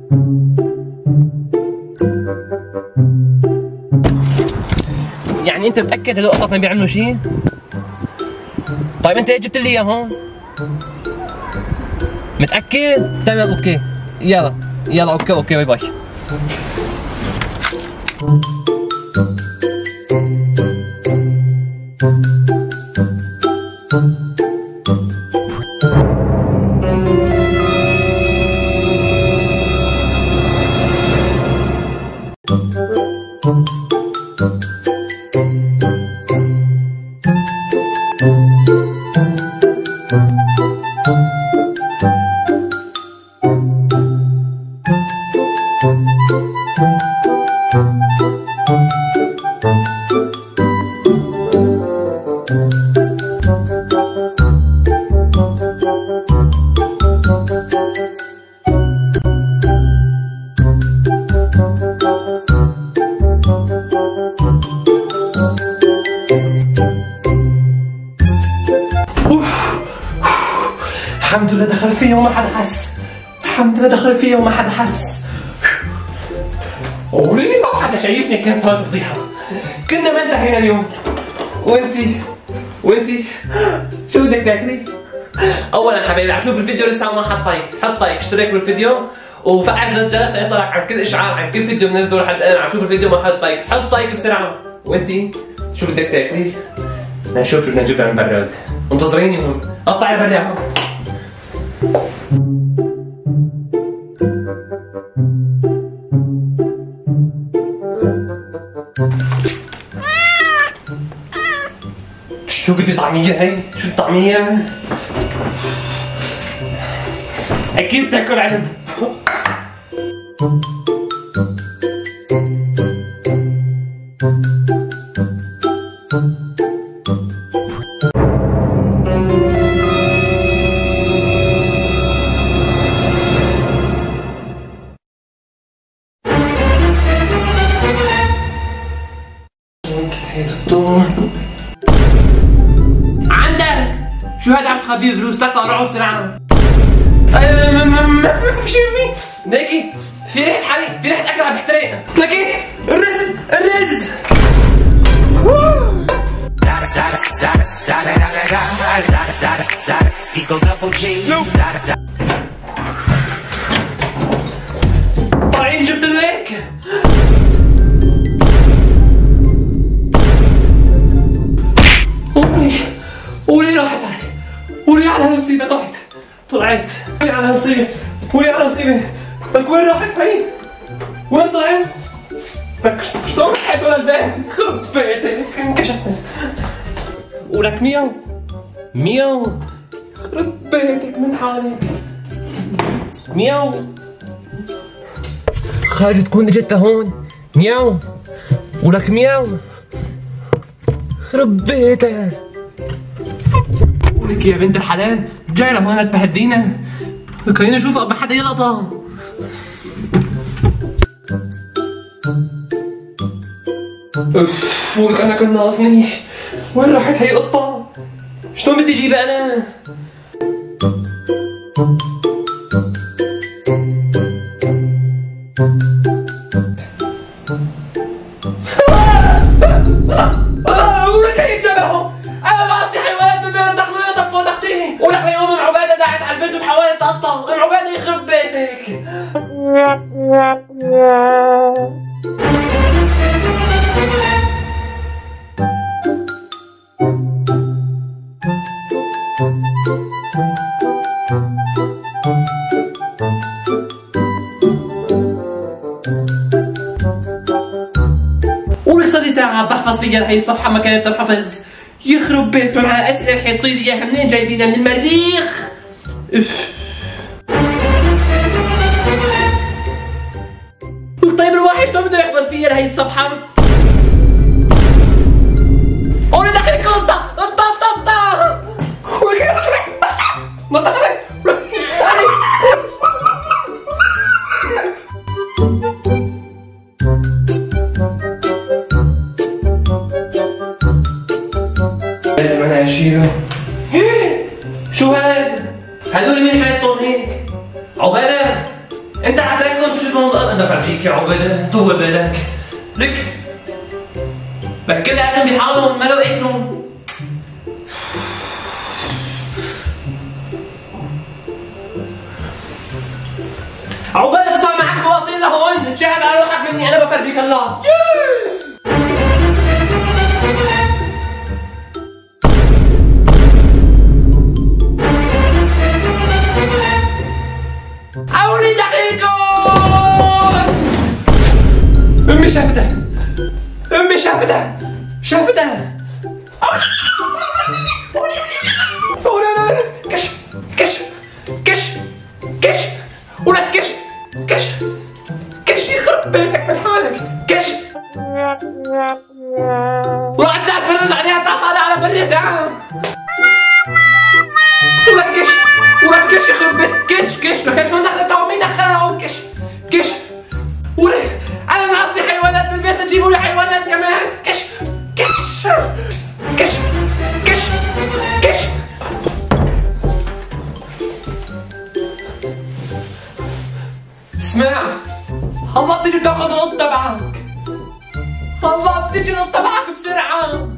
يعني انت متأكد هدول القطط ما بيعملوا شيء؟ طيب انت ليه جبت لي اياهم؟ متأكد؟ تمام اوكي يلا يلا اوكي باي باي. الحمد لله دخل فيا وما حدا حس. الحمد لله دخل فيا وما حدا حس. وليه ما حدا شايفني؟ كانت هاد فضيحة. كنا ما انتهينا اليوم. وانتي شو بدك تاكلي؟ اولا حبيبي عم شوف الفيديو لسه ما حط لايك، حط لايك، اشترك بالفيديو وفعل زر الجرس ليصلك عن كل اشعار عن كل فيديو بنزله لحد الان. عم شوف الفيديو ما حط لايك، حط لايك بسرعة. وانتي شو بدك تاكلي؟ نشوف شو بدنا نجيب من براد. انتظريني هون، اطلعي برا. شو بدي طعمية هي؟ شو الطعمية؟ أكيد بتاكل عنب. عندك شو هذا عم تخبيه فلوس؟ طلعوا بسرعة. ما في شيء يمي. ليكي في ريحة حريق، في ريحة أكل عم بحترق. ليكي الرز طالعين جبت لك. قولي راحت علي. قولي على مصيبة طلعت. قولي على مصيبة. لك وين راحت هي؟ وين طلعت؟ لك شلون رحت ولا الباب؟ خرب بيتك انكشفت. ولك مياو خرب بيتك من حالك. مياو خالد تكون اجت لهون. مياو ولك مياو خرب بيتك. ولك يا بنت الحلال جاي لهون تبهدينا. خلينا نشوف ابا حدا يلقطها. اف ولك انا كان ناقصني. وين راحت هي القطة؟ شلون بدي اجيبها انا؟ ولك هي جابهم. انا ناقصني حيوانات بالبيت دخلوا يطفوا تحتي. ولك اليوم ام عباده دعت على البيت وحاولت تقطع. ام عباده يخرب بيتك. ولك صار لي ساعة بحفظ فيها هي الصفحة ما كانت تنحفظ. يخرب بيتهم على الأسئلة اللي حيطير إياها. منين جايبينها؟ من المريخ. طيب الواحد شلون بده يحفظ فيها هي الصفحة؟ هون دخلك قطة. ولك دخلك ما دخلك. لازم انا اشيله. شو هاد؟ هدول مين حيطون هيك؟ عبالة انت عم تاكل شلون انا فرجيك يا عبد طول بالك لك كل ادم بحالهم ما لو اكلهم. عقبال صار معك بواصل لهون تشاهد على روحك مني انا بفرجيك هلا. اريد احييكم. امي شافتها امي شافتها شافتها. كش كش كش كش ولك كش كش كش يخرب بيتك من حالك كش. وقعدت اتفرج عليها طالع على برية تعال. ولك كش ولك كش يخرب بيتك كش كش لك شلون دخلتها ومين دخلها هون كش كش. ولك انا ناقصني حيوانات بالبيت تجيبوا لي حيوانات كمان كش كش كش كش كش. اسمع هلا بتيجي بتاخذ القط تبعك. هلا بتيجي القط تبعك بسرعة.